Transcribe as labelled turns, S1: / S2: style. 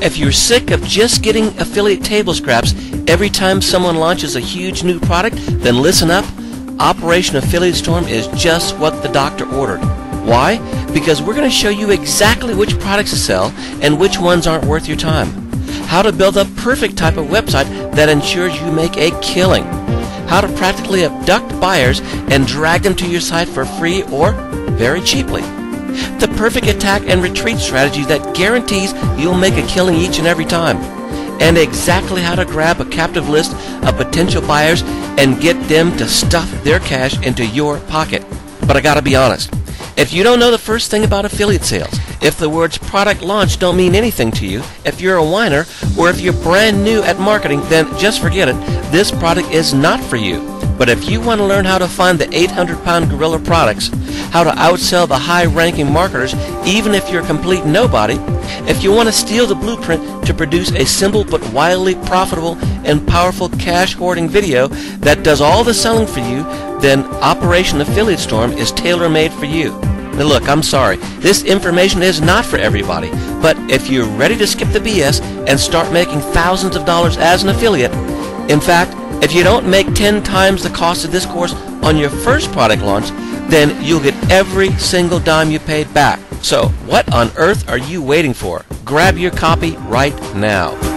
S1: If you're sick of just getting affiliate table scraps every time someone launches a huge new product, then listen up. Operation Affiliate Storm is just what the doctor ordered. Why? Because we're going to show you exactly which products to sell and which ones aren't worth your time. How to build a perfect type of website that ensures you make a killing. How to practically abduct buyers and drag them to your site for free or very cheaply. The perfect attack and retreat strategy that guarantees you'll make a killing each and every time. And exactly how to grab a captive list of potential buyers and get them to stuff their cash into your pocket. But I gotta be honest, if you don't know the first thing about affiliate sales, if the words product launch don't mean anything to you, if you're a whiner, or if you're brand new at marketing, then just forget it. This product is not for you. But if you want to learn how to find the 800-pound gorilla products, how to outsell the high-ranking marketers, even if you're a complete nobody, if you want to steal the blueprint to produce a simple but wildly profitable and powerful cash hoarding video that does all the selling for you, then Operation Affiliate Storm is tailor-made for you. Now look, I'm sorry, this information is not for everybody, but if you're ready to skip the BS and start making thousands of dollars as an affiliate, in fact, if you don't make 10 times the cost of this course on your first product launch, then you'll get every single dime you paid back. So, what on earth are you waiting for? Grab your copy right now.